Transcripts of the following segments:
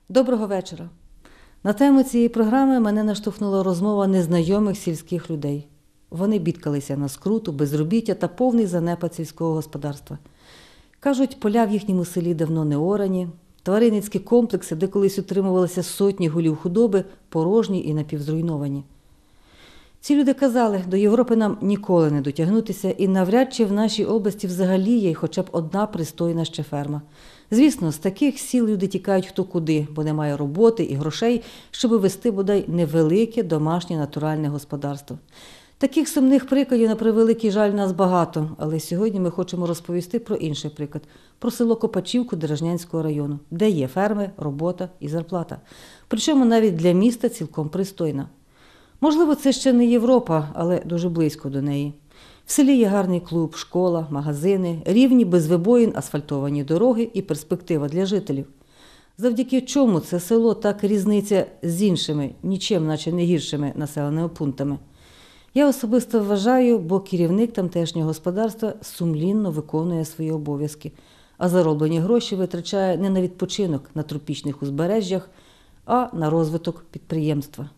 Доброго вечора. На тему цієї програми мене наштовхнула розмова незнайомих сільських людей. Вони бідкалися на скруту, безробіття та повний занепад сільського господарства. Кажуть, поля в їхньому селі давно неорані, тваринницькі комплекси, де колись утримувалися сотні голів худоби, порожні і напівзруйновані. Ці люди казали, до Європи нам ніколи не дотягнутися, і навряд чи в нашій області взагалі є хоча б одна пристойна ще ферма. Звісно, з таких сіл люди тікають хто куди, бо немає роботи і грошей, щоб вести бодай невелике домашнє натуральне господарство. Таких сумних прикладів, на превеликий жаль, нас багато, але сьогодні ми хочемо розповісти про інший приклад – про село Копачівку Деражнянського району, де є ферми, робота і зарплата. Причому навіть для міста цілком пристойна. Можливо, це ще не Європа, але дуже близько до неї. В селі є гарний клуб, школа, магазини, рівні без вибоїн асфальтовані дороги і перспектива для жителів. Завдяки чому це село так різниця з іншими, нічим наче не гіршими населеними пунктами. Я особисто вважаю, бо керівник тамтешнього господарства сумлінно виконує свої обов'язки, а зароблені гроші витрачає не на відпочинок на тропічних узбережжях, а на розвиток підприємства.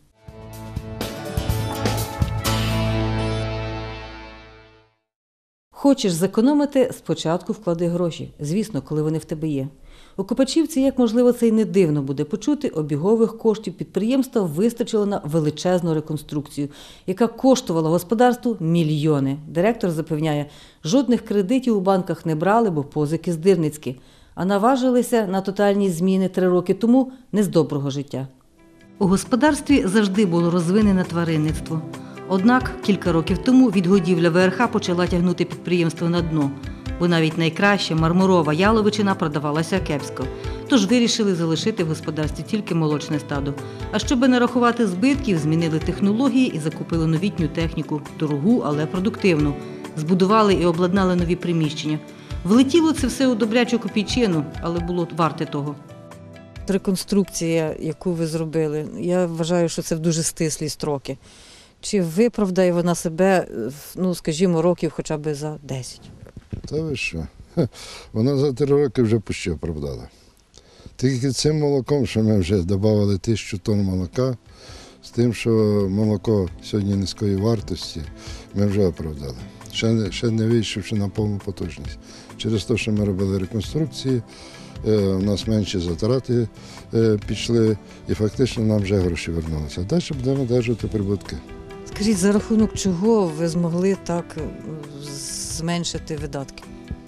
Хочеш зекономити – спочатку вклади гроші. Звісно, коли вони в тебе є. У Копачівці, як можливо це й не дивно буде почути, обігових коштів підприємства вистачило на величезну реконструкцію, яка коштувала господарству мільйони. Директор запевняє, жодних кредитів у банках не брали, бо позики здирницькі, а наважилися на тотальні зміни 3 роки тому не з доброго життя. У господарстві завжди було розвинене тваринництво. Однак кілька років тому відгодівля ВРХ почала тягнути підприємство на дно, бо навіть найкраща мармурова яловичина продавалася кепсько. Тож вирішили залишити в господарстві тільки молочне стадо. А щоби не рахувати збитків, змінили технології і закупили новітню техніку, дорогу, але продуктивну. Збудували і обладнали нові приміщення. Влетіло це все у добрячу копійчину, але було варте того. Реконструкція, яку ви зробили, я вважаю, що це в дуже стислі строки. Чи виправдає вона себе, скажімо, років хоча б за 10? Та ви що? Вона за 3 роки вже почти оправдала. Тільки цим молоком, що ми вже додали 1000 тонн молока, з тим, що молоко сьогодні низької вартості, ми вже оправдали. Ще не вийшовши на повну потужність. Через те, що ми робили реконструкції, у нас менші затрати пішли і фактично нам вже гроші вернулися. Далі будемо одержувати прибутки. Скажіть, за рахунок чого ви змогли так зменшити видатки?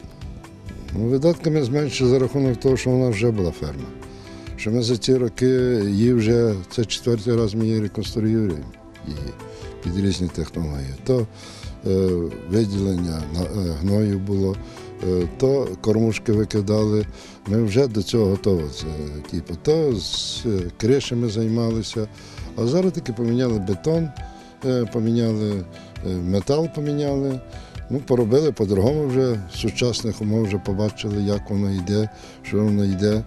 Видатки ми зменшили за рахунок того, що у нас вже була ферма. Що ми за ці роки її вже, це 4-й раз ми її реконструюємо під різні технології. То виділення гною було, то кормушки викидали. Ми вже до цього готові. То з кришами займалися, а зараз таки поміняли бетон, поміняли метал, поробили по-другому вже, в сучасних умов вже побачили, як воно йде, що воно йде.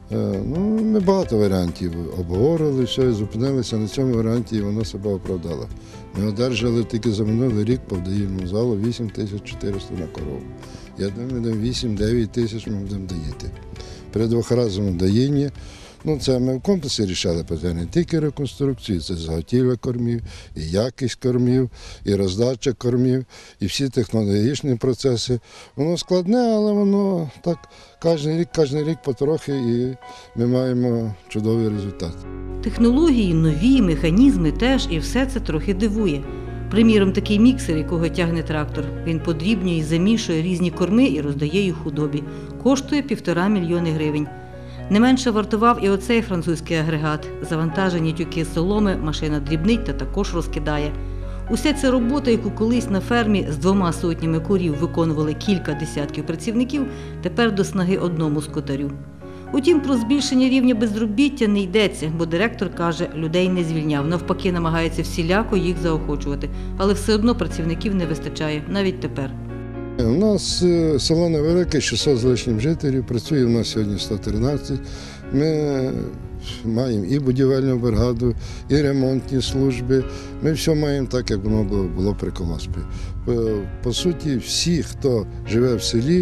Ми багато варіантів обговорили, все, і зупинилися на цьому варіанті, і воно себе оправдало. Ми одержали тільки за минулий рік по вдаївному залу 8400 на корову. Я думаю, 8-9 тисяч ми будемо доїти. При 2-разному доїнні. Це ми в комплексі рішали питання, не тільки реконструкції, це заготівля кормів, і якість кормів, і роздача кормів, і всі технологічні процеси. Воно складне, але воно так кожен рік потрохи, і ми маємо чудовий результат. Технології, нові, механізми теж, і все це трохи дивує. Приміром, такий міксер, якого тягне трактор. Він подрібнює і замішує різні корми і роздає їх худобі. Коштує 1,5 мільйони гривень. Не менше вартував і оцей французький агрегат. Завантажені тюки соломи, машина дрібнить та також розкидає. Уся ця робота, яку колись на фермі з 2 сотнями корів виконували кілька десятків працівників, тепер до снаги одному скотарю. Утім, про збільшення рівня безробіття не йдеться, бо директор каже, людей не звільняв, навпаки намагається всіляко їх заохочувати. Але все одно працівників не вистачає, навіть тепер. У нас село невелике, 600 з лишнім жителів, працює у нас сьогодні 113. Ми маємо і будівельну бригаду, і ремонтні служби. Ми все маємо так, як воно було при колгоспі. По суті, всі, хто живе в селі,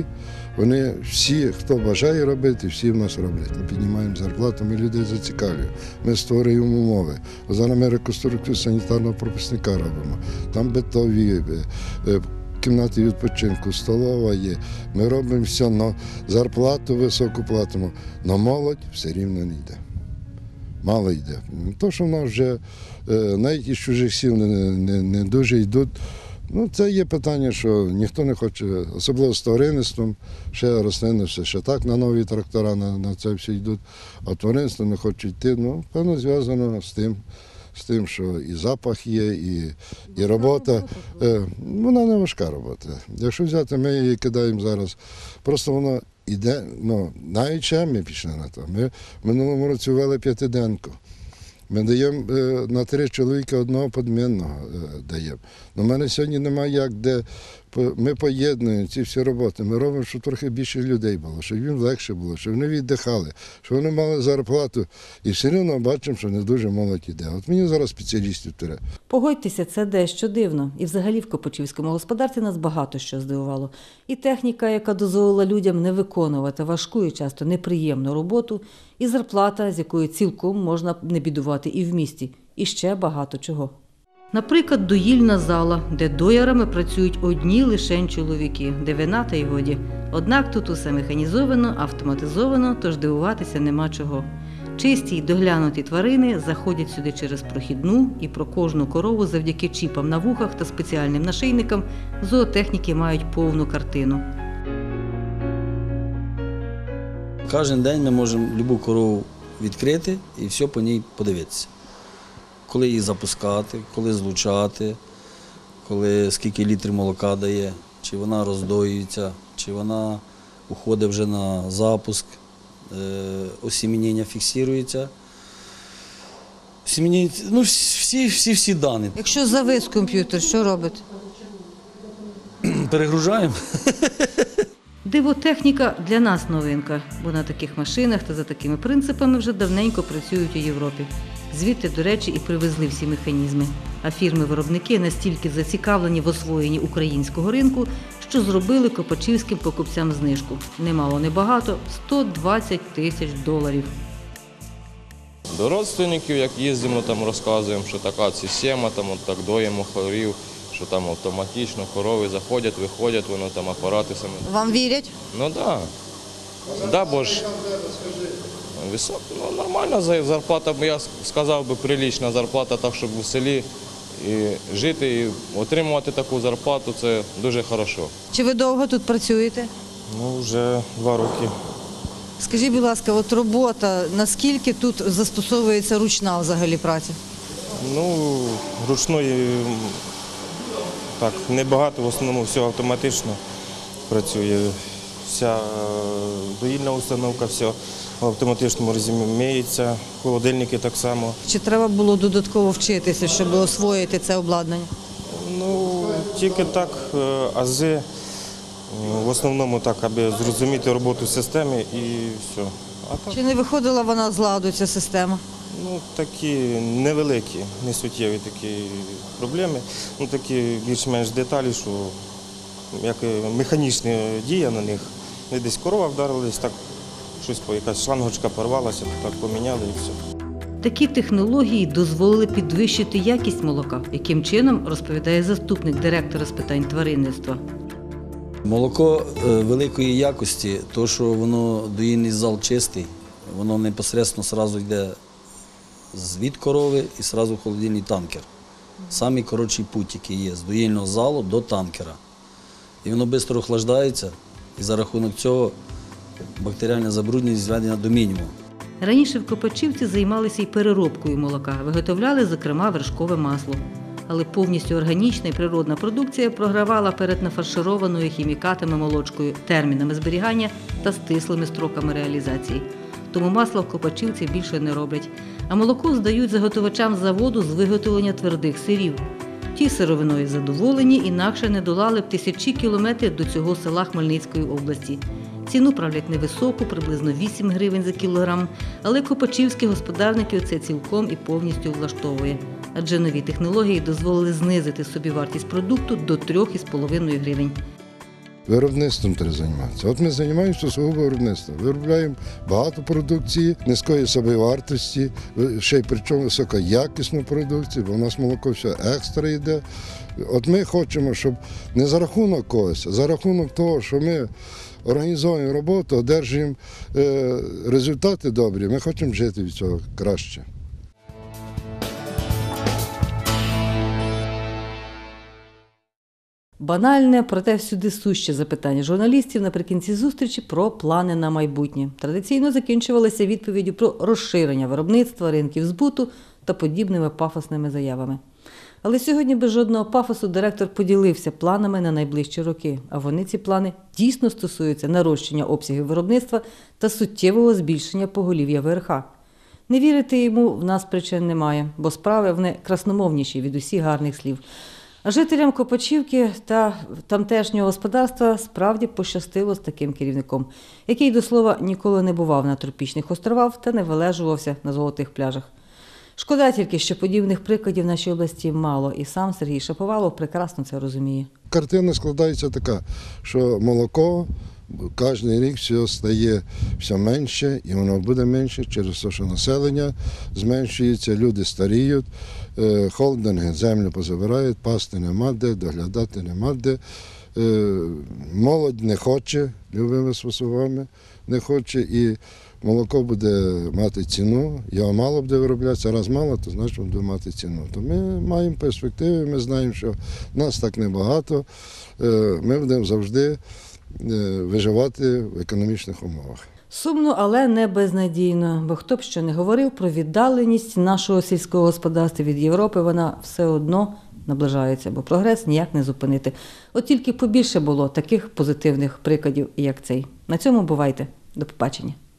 Вони всі, хто бажає робити, всі в нас роблять. Ми піднімаємо зарплату, ми людей зацікавлюємо, ми створюємо умови. Зараз ми реконструкцію санітарного пропускника робимо. Там битові, кімнати відпочинку, столова є. Ми робимо все, але зарплату високу платимо. Але молодь все рівно не йде. Мало йде. То, що в нас вже навіть із чужих сіл не дуже йдуть. Ну, це є питання, що ніхто не хоче, особливо з тваринництвом, ще рослинництво, ще так на нові трактора, на це все йдуть, а тваринництво не хоче йти. Ну, певно, зв'язано з тим, що і запах є, і робота. Вона не важка робота. Якщо взяти, ми її кидаємо зараз, просто воно йде, ну, навіть ще ми пішли на то. Ми в минулому році ввели п'ятиденку. Ми даємо на 3 чоловіка одного подмінного даємо. Но в мене сьогодні немає як, де ми поєднуємо ці всі роботи. Ми робимо, щоб трохи більше людей було, щоб їм легше було, щоб вони віддихали, щоб вони мали зарплату. І все одно бачимо, що не дуже молодь іде. От мені зараз спеціалістів треба. Погодьтеся, це дещо дивно. І взагалі в Копачівському господарстві нас багато що здивувало. І техніка, яка дозволила людям не виконувати важку і часто неприємну роботу, і зарплата, з якою цілком можна не бідувати і в місті, і ще багато чого. Наприклад, доїльна зала, де доярами працюють одні лишень чоловіки, де вина та й годі. Однак тут усе механізовано, автоматизовано, тож дивуватися нема чого. Чисті й доглянуті тварини заходять сюди через прохідну, і про кожну корову завдяки чіпам на вухах та спеціальним нашийникам зоотехніки мають повну картину. Кожен день ми можемо будь-яку корову відкрити і все по ній подивитися. Коли її запускати, коли злучати, скільки літрів молока дає, чи вона роздоюється, чи вона уходить вже на запуск, осімінення фіксується. Ну, всі дані. Якщо завис комп'ютер, що робите? Перегружаємо. Дивотехніка для нас новинка, бо на таких машинах та за такими принципами вже давненько працюють у Європі. Звідти, до речі, і привезли всі механізми. А фірми-виробники настільки зацікавлені в освоєнні українського ринку, що зробили копачівським покупцям знижку. Немало, небагато – $120 тисяч. До родственників, як їздимо, там розказуємо, що така система, там от так доїмо корів, що там автоматично корови заходять, виходять, воно там апарати самі. Вам вірять? Ну так. Да, бо ж висока, ну, нормальна зарплата, я сказав би, прилична зарплата, так, щоб у селі і жити, і отримувати таку зарплату, це дуже хорошо. Чи ви довго тут працюєте? Ну, вже 2 роки. Скажіть, будь ласка, от робота, наскільки тут застосовується ручна взагалі праця? Ну, ручної так, небагато, в основному все автоматично працює. Вся доїльна установка, все в автоматичному режимі миється, холодильники так само. Чи треба було додатково вчитися, щоб освоїти це обладнання? Ну, тільки так, ази, в основному так, аби зрозуміти роботу системи і все. А так, Чи не виходила вона з ладу, ця система? ну, такі невеликі, не суттєві такі проблеми, ну, такі більш-менш деталі, що як механічна дія на них. Десь корова вдарилась, так щось, якась шлангочка порвалася, так поміняли і все. Такі технології дозволили підвищити якість молока. Яким чином, розповідає заступник директора з питань тваринництва. Молоко великої якості, то що воно доїльний зал чистий, воно непосередньо одразу йде від корови і одразу в холодильний танкер. Самий коротший путь, який є, з доїльного залу до танкера. І воно швидко охлаждається, і за рахунок цього бактеріальна забрудненість зведена до мінімуму. Раніше в Копачівці займалися і переробкою молока, виготовляли, зокрема, вершкове масло. Але повністю органічна і природна продукція програвала перед нафаршированою хімікатами молочкою, термінами зберігання та стислими строками реалізації. Тому масла в Копачівці більше не роблять. А молоко здають заготовачам заводу з виготовлення твердих сирів. Ті сировиною задоволені, інакше не долали б тисячі кілометрів до цього села Хмельницької області. Ціну правлять невисоку, приблизно 8 гривень за кілограм, але копачівських господарників це цілком і повністю влаштовує. Адже нові технології дозволили знизити собівартість продукту до 3,5 гривень. Виробництвом треба займатися. От ми займаємося сугубо виробництвом. Виробляємо багато продукції, низької собівартості, ще й причому високоякісну продукцію, бо в нас молоко все екстра йде. От ми хочемо, щоб не за рахунок когось, а за рахунок того, що ми організовуємо роботу, одержуємо результати добрі, ми хочемо жити від цього краще. Банальне, проте всюди суще запитання журналістів наприкінці зустрічі про плани на майбутнє. Традиційно закінчувалися відповіддю про розширення виробництва, ринків збуту та подібними пафосними заявами. Але сьогодні без жодного пафосу директор поділився планами на найближчі роки, а вони, ці плани, дійсно стосуються нарощення обсягів виробництва та суттєвого збільшення поголів'я ВРХ. Не вірити йому в нас причин немає, бо справи вони красномовніші від усіх гарних слів. А жителям Копачівки та тамтешнього господарства справді пощастило з таким керівником, який, до слова, ніколи не бував на тропічних островах та не вилежувався на золотих пляжах. Шкода тільки, що подібних прикладів в нашій області мало, і сам Сергій Шаповалов прекрасно це розуміє. Картина складається така, що молоко кожен рік все стає все менше, і воно буде менше через те, що населення зменшується, люди старіють, холдинги землю позабирають, пасти нема де, доглядати нема де. Молодь не хоче, любими способами, не хоче, і молоко буде мати ціну, його мало буде вироблятися, раз мало, то значить буде мати ціну. То ми маємо перспективи, ми знаємо, що нас так небагато, ми будемо завжди виживати в економічних умовах. Сумно, але не безнадійно, бо хто б що не говорив про віддаленість нашого сільського господарства від Європи, вона все одно наближається, бо прогрес ніяк не зупинити. От тільки побільше було таких позитивних прикладів, як цей. На цьому бувайте. До побачення.